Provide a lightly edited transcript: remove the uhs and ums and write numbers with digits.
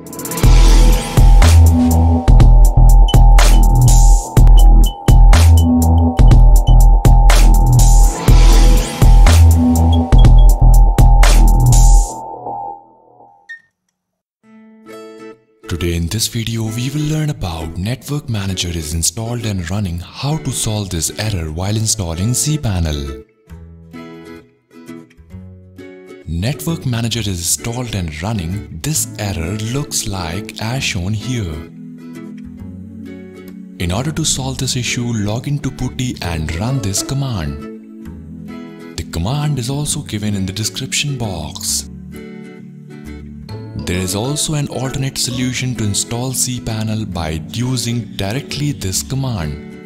Today in this video we will learn about NetworkManager is installed and running, how to solve this error while installing cPanel. NetworkManager is installed and running. This error looks like as shown here. In order to solve this issue, log into PuTTY and run this command. The command is also given in the description box. There is also an alternate solution to install cPanel by using directly this command.